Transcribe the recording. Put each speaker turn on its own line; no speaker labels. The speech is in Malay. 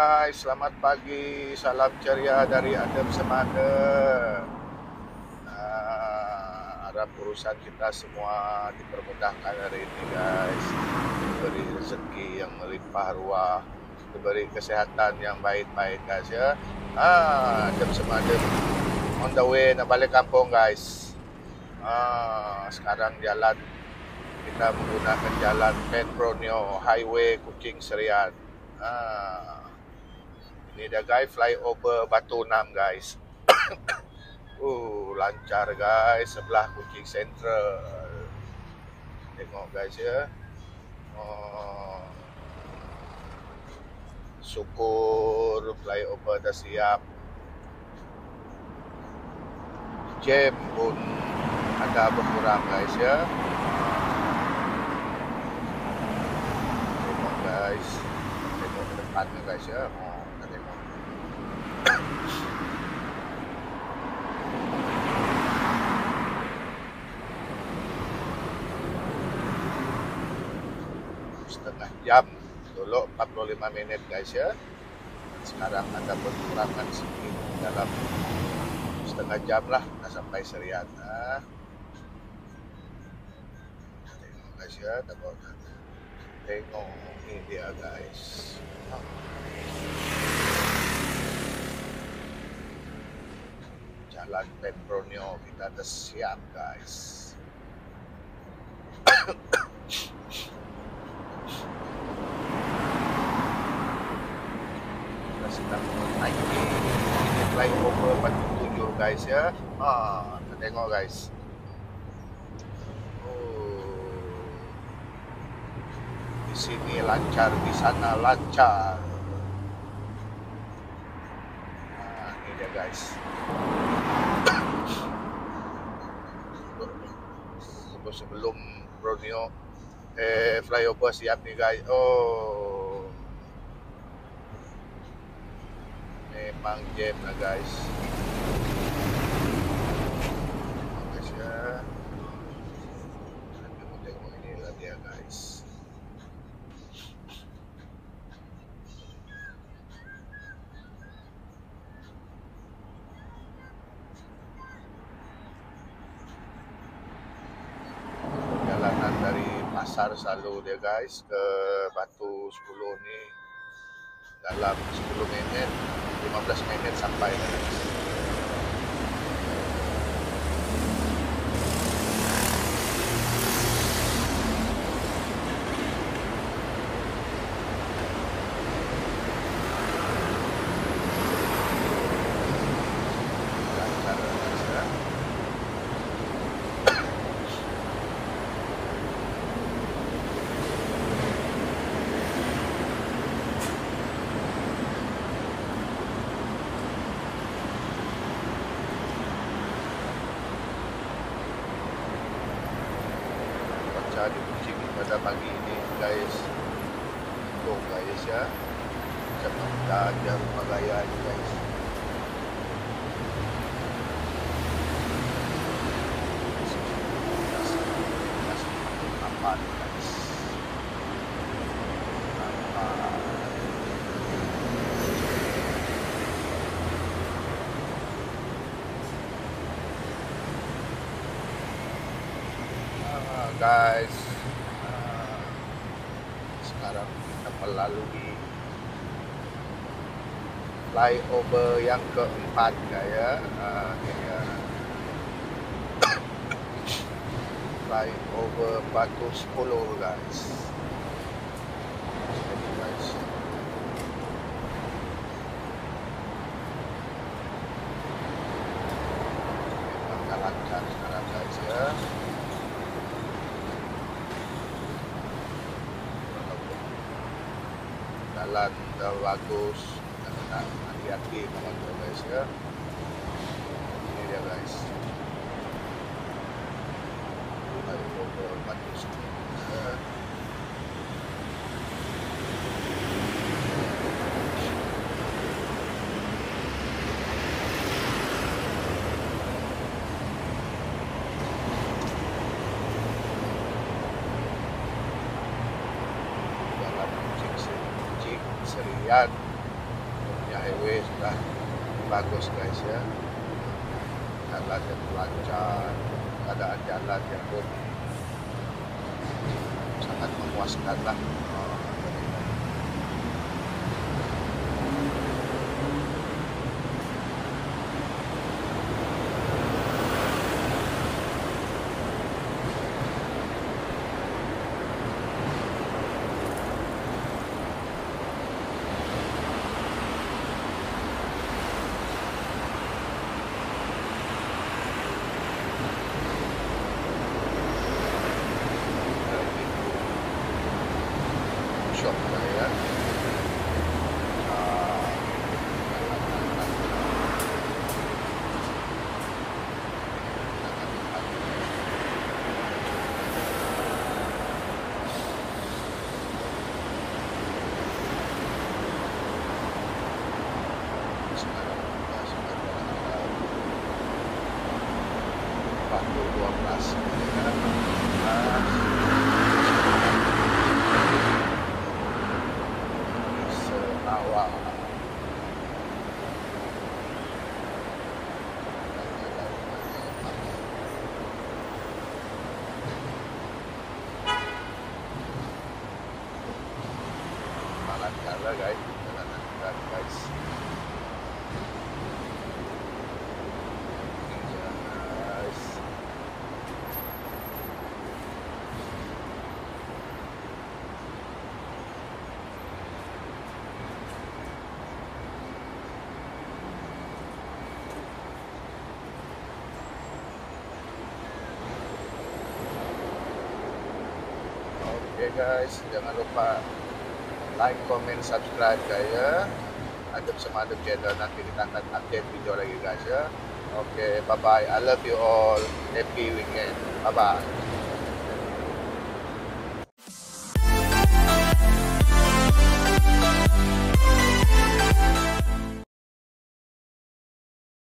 guys, selamat pagi, salam ceria dari Adem Semada. Harap urusan kita semua dipermudahkan hari ini guys. Diberi rezeki yang melimpah ruah, diberi kesehatan yang baik-baik guys ya. Adem Semada on the way nak balik kampung guys. Sekarang jalan kita menggunakan jalan Petronio Highway Kuching Serian. Ini dia guys, flyover Batu 6 guys. Lancar guys, sebelah Kuching Central. Tengok guys ya. Syukur flyover dah siap. Jam pun ada berkurang guys ya. Tengok guys, tengok ke depan guys ya. Kita tengok. Setengah jam dulu 45 minit guys ya. Sekarang ada berkurangan sedikit dalam setengah jam lah dah sampai Serian. Tengok guys ya, tengok ini dia guys. Jalan Petronio kita dah siap guys. Kita sedang menaiki ini flyover Batu 7 guys ya. Kita tengok guys. Di sini lancar, di sana lancar. Ini dia guys. Sebelum Borneo flyover siap nih guys. Memang jam lah guys. Guys ya. Tengok ini lah dia guys. Perjalanan dari Pasar Salu dia guys ke Batu 10 ni dalam 10 minit 15 minit sampai guys. Lancar guys ya. Cuaca di Kuching pada pagi ini guys, mendung guys ya. Macam kita ada rumah gaya ni guys. Nampak guys. Guys, sekarang kita melalui flyover yang keempat ya. Flyover Batu 10 guys. Ini guys. Memang lancar sekarang guys ya. Jalan dah bagus, hati-hati teman-teman guys ya. Ini dia guys. Flyover Batu 10. Jalan Kuching Serian. sudah bagus guys ya, jalan yang lancar, keadaan jalan yang pun sangat memuaskan lah. Shop lah ya. Pukul 12 Sarawak. Lancar lah guys, jalan guys. Oke guys, jangan lupa like, comment, subscribe guys ya. Adep sama Adep channel, nanti kita akan update video lagi guys ya. Oke, bye bye. I love you all. Happy weekend. Bye bye.